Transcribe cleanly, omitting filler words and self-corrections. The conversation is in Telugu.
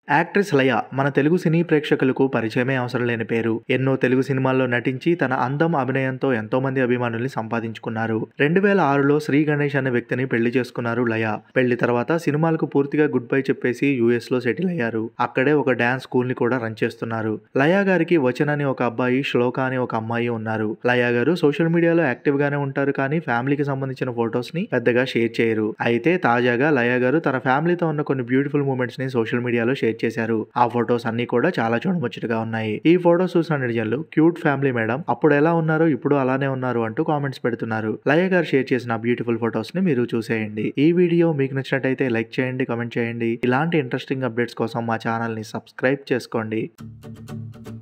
యాక్ట్రెస్ లయ మన తెలుగు సినీ ప్రేక్షకులకు పరిచయమే అవసరం లేని పేరు. ఎన్నో తెలుగు సినిమాల్లో నటించి తన అందం, అభినయంతో ఎంతో మంది అభిమానుల్ని సంపాదించుకున్నారు. 2006లో శ్రీ గణేష్ అనే వ్యక్తిని పెళ్లి చేసుకున్నారు లయ. పెళ్లి తర్వాత సినిమాలకు పూర్తిగా గుడ్ బై చెప్పేసి యూఎస్ లో సెటిల్ అయ్యారు. అక్కడే ఒక డాన్స్ స్కూల్ ని కూడా రన్ చేస్తున్నారు. లయ గారికి వచన్ అని ఒక అబ్బాయి, శ్లోక అని ఒక అమ్మాయి ఉన్నారు. లయ గారు సోషల్ మీడియాలో యాక్టివ్ గానే ఉంటారు, కానీ ఫ్యామిలీకి సంబంధించిన ఫొటోస్ ని పెద్దగా షేర్ చేయరు. అయితే తాజాగా లయ గారు తన ఫ్యామిలీతో ఉన్న కొన్ని బ్యూటిఫుల్ మూమెంట్స్ ని సోషల్ మీడియాలో షేర్ చేశారు. ఆ ఫొటోస్ అన్ని కూడా చాలా చూడముచ్చటగా ఉన్నాయి. ఈ ఫొటోస్ చూసిన నెటిజన్లు క్యూట్ ఫ్యామిలీ మేడం, అప్పుడు ఎలా ఉన్నారు ఇప్పుడు అలానే ఉన్నారు అంటూ కామెంట్స్ పెడుతున్నారు. లయ గారు షేర్ చేసిన బ్యూటిఫుల్ ఫొటోస్ ని మీరు చూసేయండి. ఈ వీడియో మీకు నచ్చినట్టయితే లైక్ చేయండి, కామెంట్ చేయండి. ఇలాంటి ఇంట్రెస్టింగ్ అప్డేట్స్ కోసం మా ఛానల్ ని సబ్స్క్రైబ్ చేసుకోండి.